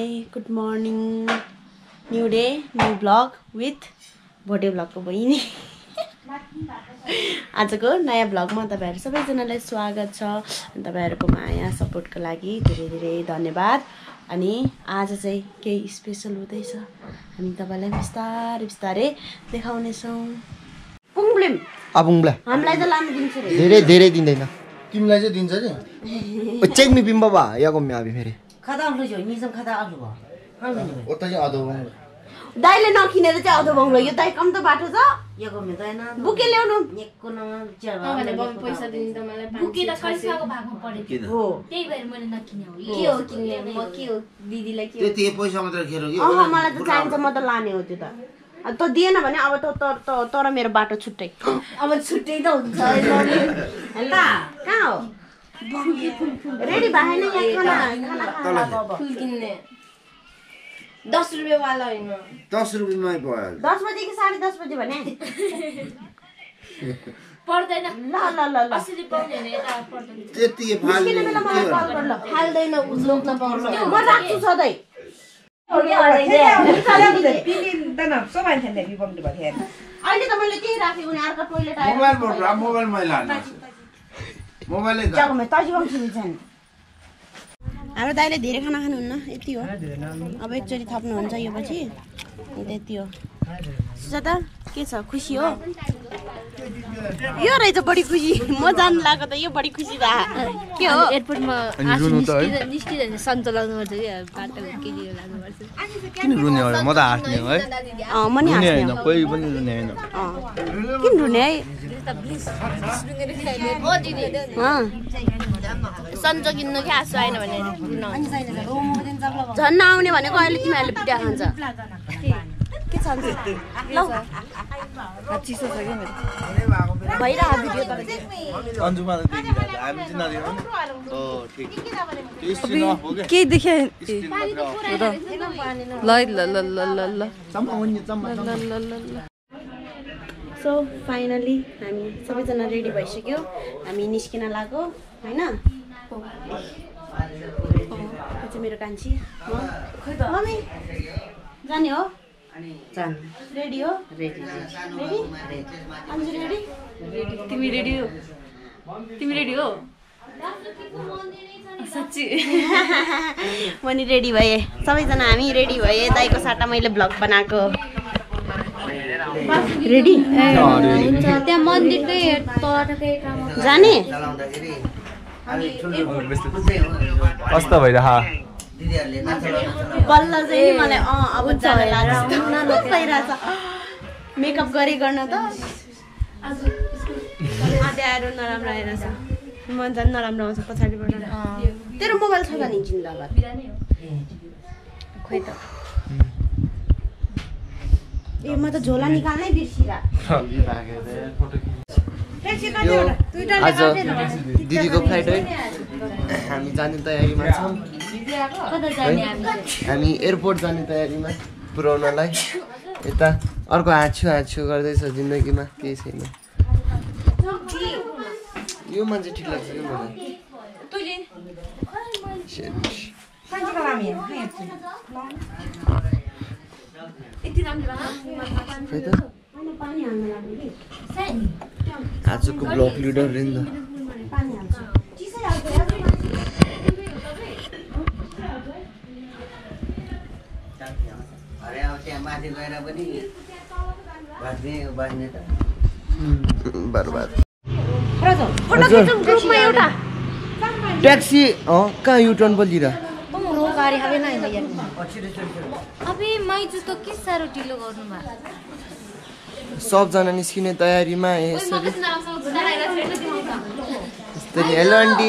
Hi, good morning. New day, new vlog with भोटे भ्लगको बहिनी। आजको नयाँ भ्लगमा तपाईहरु सबैजनालाई स्वागत छ। तपाईहरुको माया सपोर्टको लागि धेरै धेरै धन्यवाद। अनि आज चाहिँ केही स्पेशल हुँदैछ। हामी तपाईलाई बिस्तारै बिस्तारै देखाउने छौं। पुङब्लिम अपुङब्ला हामीलाई त लानु दिन्छ रे। धेरै धेरै दिँदैन। तिमीलाई चाहिँ दिन्छ नि। चेक मी बिम्बा बा याको मी आबी फेरि। खाता आफले जो निजम खाता आफले भयो। उता चाहिँ अदो बङ। दाइले नकिनेर चाहिँ अदो बङ लग्यो। दाइ कम त बाटो छ। याको मे दैन। बुके ल्याउनु। एकको न च्यावा। भने बम पैसा दिनु त मलाई बुके त कैसाको भागमा परेको हो। त्यही भएर मैले नकिने हो। के हो किन्ने म के हो दिदीलाई के हो। त्यति पैसा मात्र खेरो कि। मलाई त चाहिन्छ म त लाने हो त्यो त। त दिएन भने अब तर मेरो बाटो छुट्टै। अब छुट्टै त हुन्छ हैन कहाँ हो रेडी भएन यहाँ खाना फुल किन्ने 10 रुपैयाँ वाला हैन 10 रुपैयाँमै भयो 10 बजे कि 10:30 बजे भने पर्दैन ल ल ल ल असली पाउने हैन यता पर्दैन त्यति फाल्ने किन बेला मलाई कल गर्न फाल्दैन उज्लोक्न पाउँछ म राख्छु सधैँ अहिले त मैले के राखेको नि अर्को टोइलेट आयो मोबाइल मैला मोबाइलले जग्गामा तजिबम छिन्छ नि हाम्रो दाइले धेरै खाना खानुहुन्न यति हो अब एकचोटी थप्नुहुन्छ यो पछि त्यति हो सुजाता के छ खुसी हो यो रहेछ बढी खुसी म जान लाग्यो त यो बढी खुसी भा के हो एयरपोर्टमा निस्किँदैन सञ्चालन गर्छ कि बाटो के लिएर लाग्नु पर्छ किन रुने हो म त हाँस्ने हो है म नि हाँस्ने हैन कोही पनि रुने हैन किन रुने है सन्चो किन्नु कि आँसु आएन भने झन् नआउने भनेको अहिले तिमीहरूले पिटा खान्छ के छ ल चिसो छ के मेरो भइरहेको भिडियो तर अन्जुमा त देखिरहेछ हामी चाहिँ नदिनु हो ठीक के देखे ल ल ल ल ल ल सो फाइनली हामी सबैजना रेडी भइसक्यो हामी निस्किन लाग्यो हैन यो चाहिँ मेरो कान्छी मम्मी जाने हो जानु रेडी हो रेडी अन्जु रेडी तिमी रेडी हो तिमी रेडी हो साच्चै म नि रेडी भए सबैजना हामी रेडी भए दाइको साटा मैले भ्लग बनाएको रेडी हुन्छ त्यहाँ मन्दिरकै तलकै जाने कस्तो भइरहा बल्ल चाहिँ नि मलाई अब जान लाग्छ भइरहेछ मेकअप गरे गर्न त आधा आएर नराम्रो आइरहेछ म झन् नराम्रो आउँछ पछाडिबाट तेरो मोबाइल छ त नि जिन्दाबाद खोइ त ए म त झोला निकाल्नै बिर्सिरा आज दिदीको फ्लाइट है हामी जाने तयारीमा छौँ हामी एयरपोर्ट जाने तयारीमा पुर्याउनलाई यता अर्को हाँछु गर्दैछ जिन्दगीमा केही छैन यो मान्छे ठिक लाग्छ कि मलाई आजको ब्लग लिडर रे नि बर्बाद ट्याक्सी कहाँ युटर्न बोलिरा अबे माइजु त के साह्रो ढिलो गर्नु भा सबजना निस्किने तयारीमा यसरी हेलो आन्टी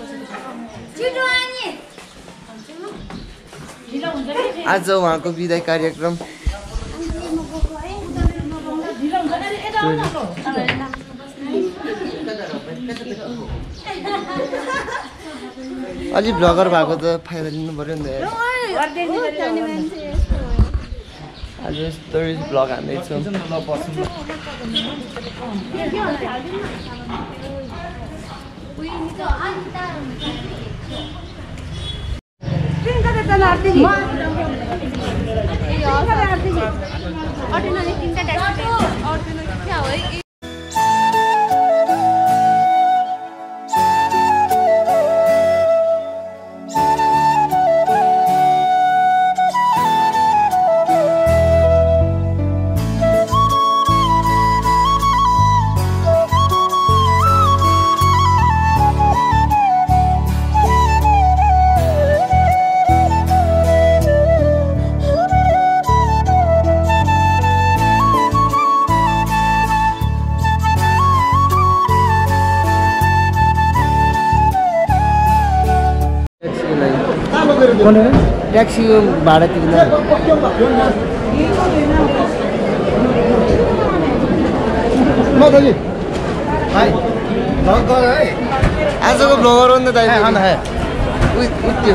आज उहाँको विदाई कार्यक्रम अलि भ्लगर भएको त फाइदा लिनु पर्यो नि त आज स्टोरी भ्लग हान्दैछौँ ट्याक्सी भाडा तिर्न आजको भ्लगर हो नि त दाइ उत्यो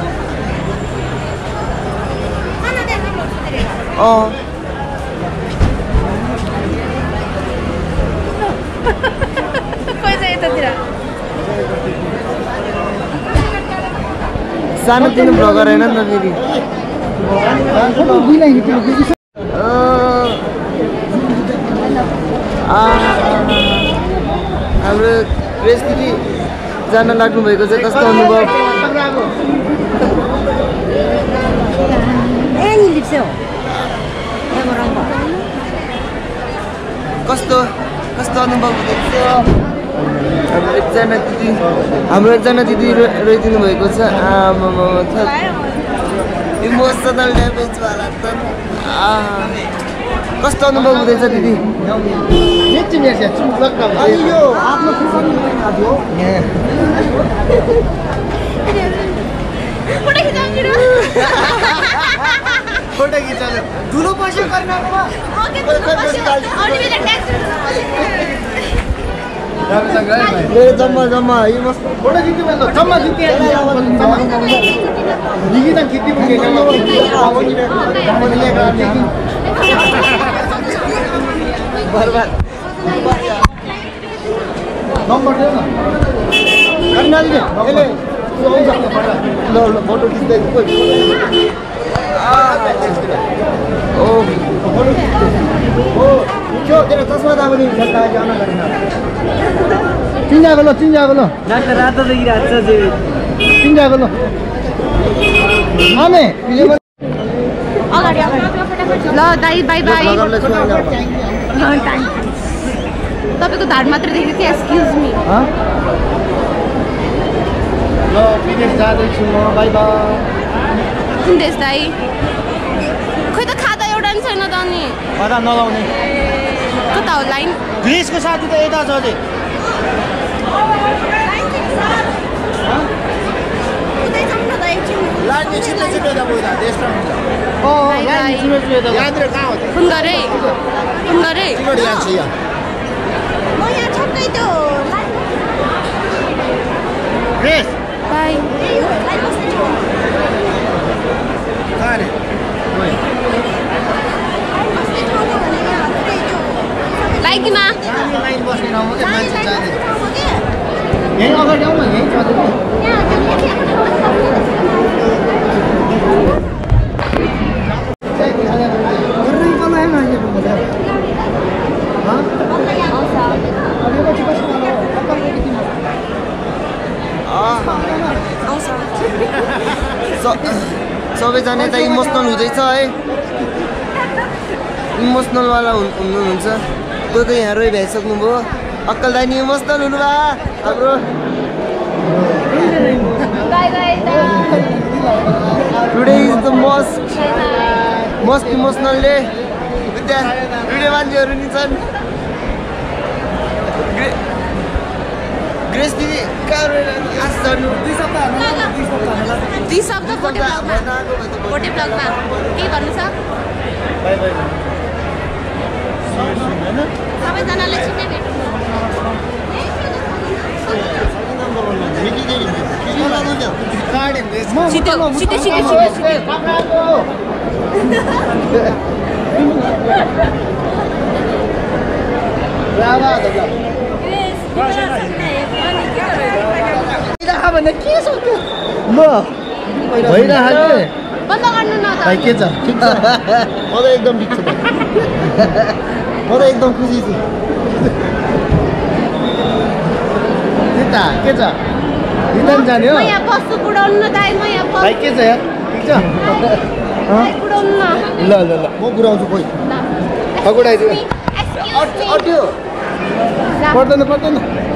सानोतिनो भ्लगर होइन नि त फेरि हाम्रो प्रेस दिदी जान लाग्नु भएको चाहिँ कस्तो अनुभव कस्तो कस्तो अनुभव हुँदैछ हाम्रो एकजना दिदी रोइदिनु भएको छ इमोसनल ड्यामेज वाला त कस्तो अनुभव हुँदैछ दिदी फोटो खिचाल्नु ठुलो पैसा मेरो जम्मा जम्मा फोटो खिच्नु जम्मा बर्बाद नम्बर दियो न ल फोटो खिच्दै चस्मा त अब चिन्जाको ल चिन्जाको ल रातो देखिरहेको छ चिन्जाको ल आमे ल दाइ बाई बाई तपाईँको धार मात्र देखेको थिएँ एक्सक्युज मी ल विदेश जाँदैछु म बाई बाई देश दाइ खोइ त खाता एउटा पनि छैन त अनि खाता नलाउने कता हो लाइन ग्रिसको साथी त यता छ अझै फोन गरे बाई लाइकीमा लाइन बस्ने ठाउँमा चाहिँ मान्छे जाने यहीँ अगाडि आउन यहीँ सबैजना त इमोसनल हुँदैछ है इमोसनलवाला हुनुहुन्छ कोही कोही यहाँ रोइ भ्याइसक्नुभयो अक्कल दाइ नि इमोसनल हुनुभयो हाम्रो today is the most emotional day video मान्छेहरू नि छन् ग्रेस दिदी कहाँ आश गर्नु 2 सप्ताह फोटे ब्लगमा के गर्नु छ सबैजनालाई छिट्टै भेट्नु भइरहेको बन्द गर्नु न त भाइ के छ ठिक छ म त एकदम ठिक छु म त एकदम खुसी छु के छ रिटर्न जाने हो म यहाँ बस्छु बुढाउनु न दाइ म यहाँ भाइ के छ यार ठिक छ बुढाउनु न ल ल ल म बुढाउँछु कोही पगुडाइदियो अट्यो पर्दैन पर्दैन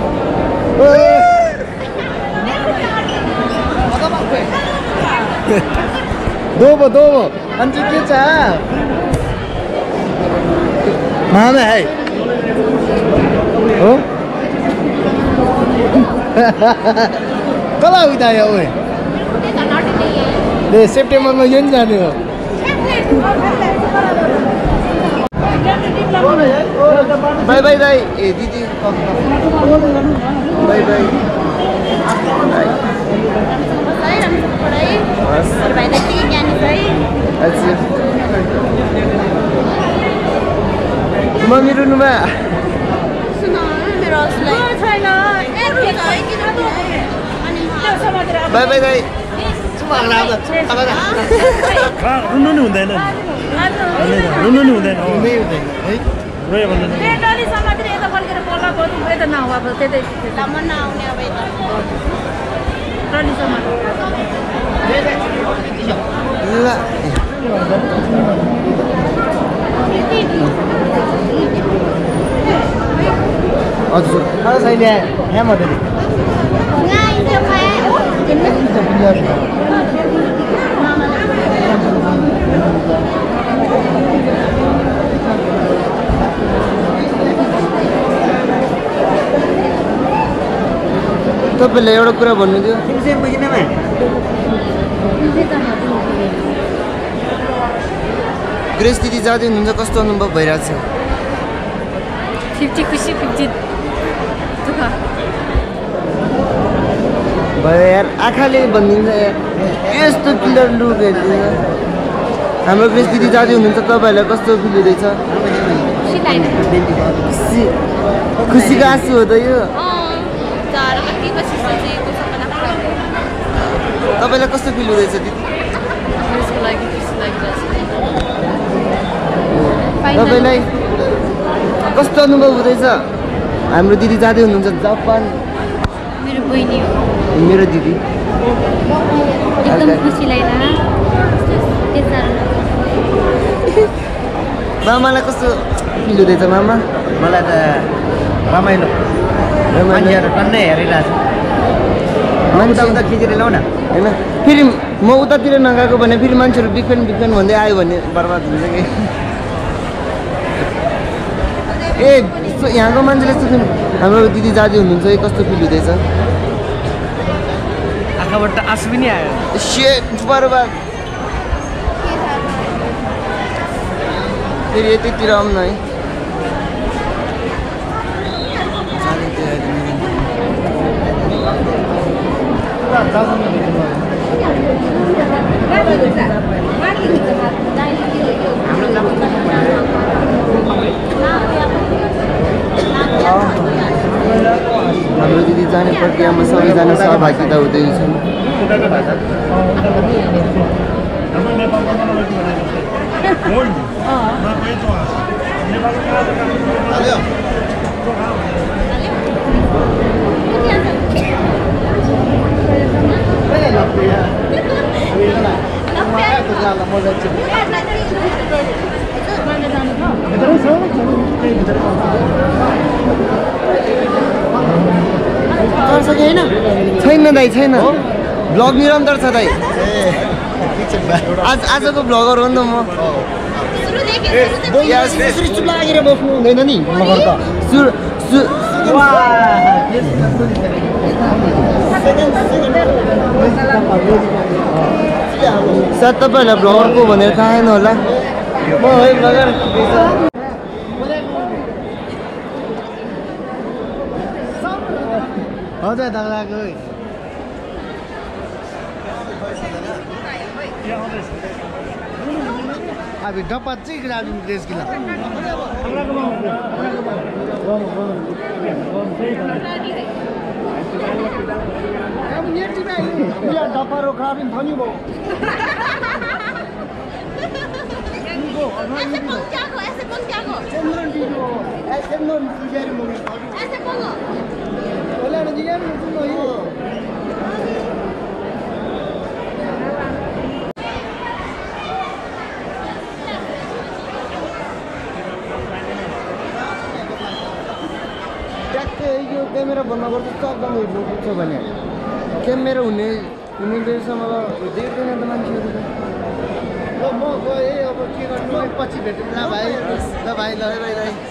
दोबो अनि के छ मामा है हो कला उता यो ओए ले सेप्टेम्बरमा यो नि जाने हो बाई बाई दाई ए दिदी बाई बाई मम्मी रुनुमा बाई बाई दाई रुनु नि हुँदैन रुनु नि हुँदैन रोयो भने हजुर छैन यहाँ मजाले तपाईँलाई एउटा कुरा भन्नु थियो ग्रेस दिदी जाँदै हुनुहुन्छ कस्तो अनुभव भइरहेछ 50 खुसी 50 दुःख भयो यार आँखाले भनिदिन्छ यार यस्तो क्लियर लुक हेरिदिन्छ हाम्रो ग्रेस दिदी जाँदै हुनुहुन्छ तपाईँहरूलाई कस्तो फिल हुँदैछ खुसीको आँसु हो त यो तपाईँलाई कस्तो फिल हुँदैछ दिदी तपाईँलाई कस्तो अनुभव हुँदैछ हाम्रो दिदी जाँदै हुनुहुन्छ जापान मेरो बहिनी हो मेरो दिदी एकदम खुसी लाग्यो मामालाई कस्तो फिल हुँदैछ मामा मलाई त रमाइलो मान्छेहरू टन्नै हेरिरहेको छ उता उता खिचेर ल्याउ न होइन फेरि म उतातिर नगएको भने फेरि मान्छेहरू बिगफ्यान भन्दै आयो भने बर्बाद हुन्छ कि ए यहाँको मान्छेले सोध्नु हाम्रो दिदी जाँदै हुनुहुन्छ है कस्तो फिल हुँदैछ आँखाबाट आँसु पनि आयो सेट बर्बाद फेरि यतितिर आउनु न है हाम्रो दिदी जाने प्रक्रियामा सबैजना सहभागिता हुँदैछन् छैन दाइ छैन भ्लग निरन्तर छ दाइ आजको भ्लगर हो नि त म चुप लागेर बस्नु हुँदैन नि सायद तपाईँहरूलाई भ्लगर को भनेर थाहा छैन होला म है भ्लगर हजुर दादाको अब डब्बा चाहिँ राजु देश किला डब्बा रोका पनि थनी भयो Ese pontiago, ese pontiago. Ese pongo. ट्याक्कै यो क्यामेरा भन्नुपर्छ एकदम हेर्नु पुग्छ भने क्यामेरा हुने बेरसम्म देख्दैन त मान्छेहरू त म गएँ अब के गर्नु पछि भेटौँ ल भाइ ल